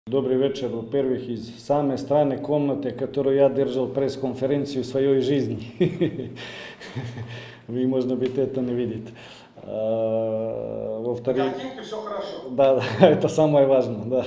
Добрый вечер, во-первых, из самой странной комнаты, которую я держал пресс-конференцию в своей жизни. Вы, может быть, это не видите. Во-вторых, Картинки, все хорошо. да, это самое важное, да.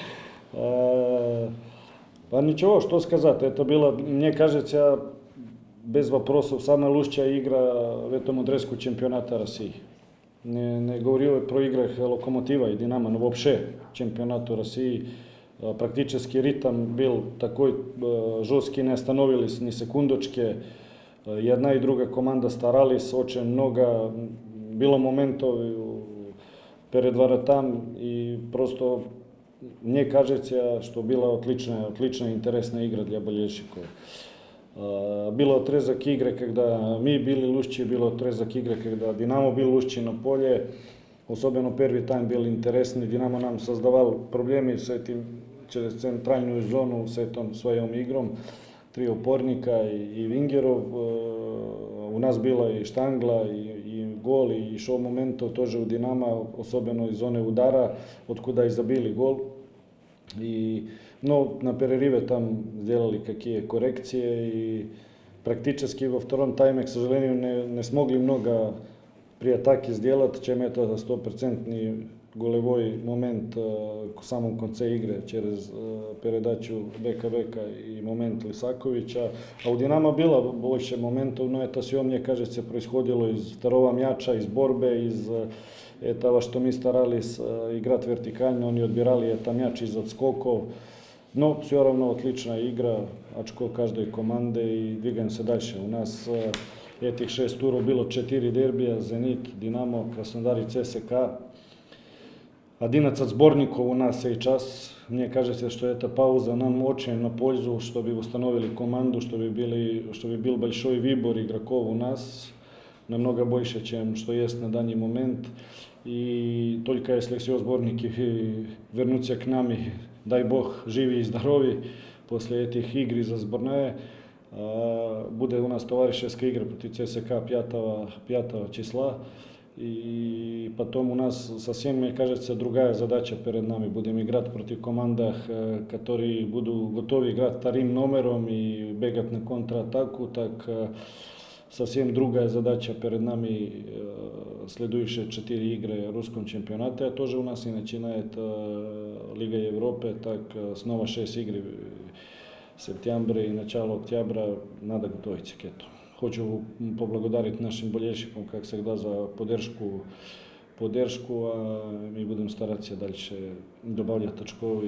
А ничего, что сказать, это было, мне кажется, без вопросов, самая лучшая игра в этом отрезку чемпионата России. Не говорю про играх Локомотива и Динамо, но вообще чемпионату России. Практически ритм был такой жесткий, не остановились ни секундочки. Jedna i druga komanda starались, очень много bilo моментов перед воротами и просто мне кажется, что была отличная интересная игра для болельщиков. Bilo отрезок игры, когда мы были лучше, bilo отрезок игры, когда Динамо был лучше на поле. Особенно первый тайм был интересный. Динамо нам создавал проблемы с этим, через центральную зону с этим своим игром. Три опорника и вингеров. У нас было и штангла, и гол, и еще моментов тоже у Динамо, особенно из зоны удара, откуда и забили гол. Но на перерыве там сделали какие коррекции и практически во втором тайме, к сожалению, не смогли много при атаке сделать, чем это 100% голевой момент в самом конце игры через передачу Бека и момент Лисаковича. А у Динамо было больше моментов, но это все, мне кажется, происходило из второго мяча, из борьбы, из этого, что мы старались играть вертикально, они отбирали это мяч из отскоков. Но все равно отличная игра, очко каждой команды и двигаемся дальше. У нас этих 6 туров было 4 дербija, Zenit, Dinamo, Krasnodar и ЦСКА. 11 сборников у нас сейчас. Мне кажется, что эта пауза нам очень на пользу, чтобы восстановили команду, чтобы был большой выбор игроков у нас, намного больше, чем что есть на данный момент. И только если все сборники вернутся к нам, и, дай бог, живи и здоровы после этих игр за сборная, будет у нас товарищеская игра против ЦСКА 5 числа. И потом у нас совсем, мне кажется, другая задача перед нами. Будем играть против команд, которые будут готовы играть вторым номером и бегать на контратаку. Так совсем другая задача перед нами следующие 4 игры в русском чемпионате. Тоже у нас и начинает Лига Европы. Так снова 6 игр в сентябре и начало октября. Надо готовиться к этому. Хочу поблагодарить нашим болельщикам, как всегда, за поддержку, а мы будем стараться дальше добавлять очков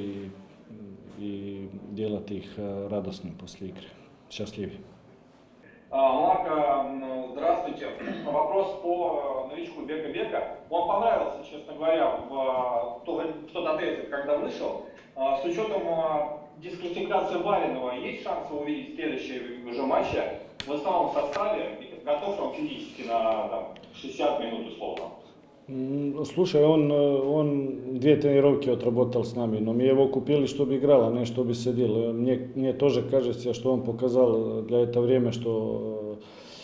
и делать их радостными после игры. Счастливы. Марк, здравствуйте. Вопрос по новичку Бека. Он понравился, честно говоря, в тот отрезок, когда вышел. С учетом дисквалификации Баринова, есть шанс увидеть в следующем уже матче в основном составе? Готов он физически на 60 минут условно? Слушай, он 2 тренировки отработал с нами, но мы его купили, чтобы играл, а не чтобы сидел. Мне тоже кажется, что он показал для этого время, что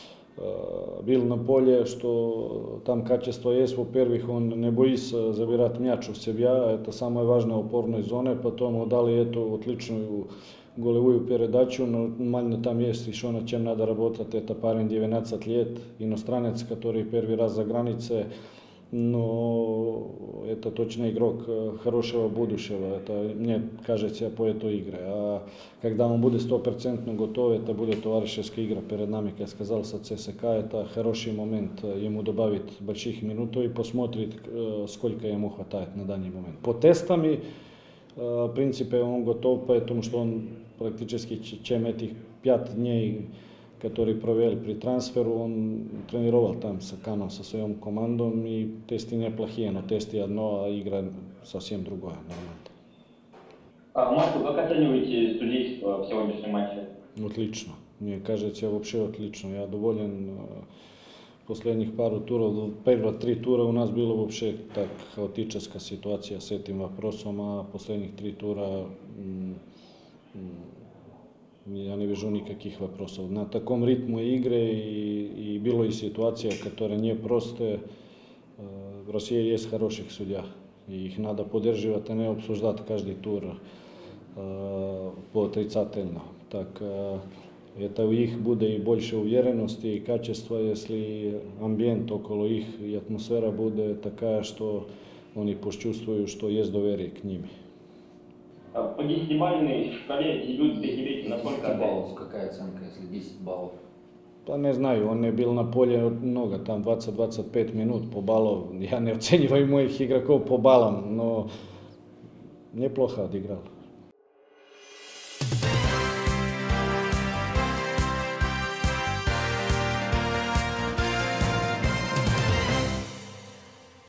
был на поле, что там качество есть. Во-первых, он не боится забирать мяч у себя, это самое важное в опорной зоне. Потом дали эту отличную голевую передачу, но мально там есть еще над чем надо работать. Это парень 19 лет, иностранец, который первый раз за границей. Но это точно игрок хорошего будущего, это мне кажется по этой игре. А когда он будет 100% готов, это будет товарищеская игра перед нами, как сказал, со ЦСКА, это хороший момент ему добавить больших минут и посмотреть, сколько ему хватает на данный момент. По тестам, в принципе, он готов, потому что он практически чем этих 5 дней, который провел при трансферу, он тренировал там с Каном, со своим командом, и тесты неплохие, но тесты одно, а игра совсем другая. Марко, как оцениваете судейство в сегодняшнем матче? Отлично. Мне кажется, вообще отлично. Я доволен. Последних пару туров, первые 3 тура у нас было вообще так хаотическая ситуация с этим вопросом, а последних 3 тура я не вижу никаких вопросов. На таком ритме игры и было и ситуация, которая не просто. В России есть хороших судей. i ih надо поддерживать, а не обсуждать каждый тур поотрицательно. Так, это у них bude i больше уверенности и качества, если амбиент около их и атмосфера bude такая, что они почувствуют, что есть доверие к ним. По 10-бальной шкале дебют в беге-беге 10 насколько баллов, какая оценка, если 10 баллов? Pa ne znaju, on je bil na polje mnogo, tam 20-25 minut po balov. Ja ne ocenjivam mojih игроков по балам, но неплохо отыграл.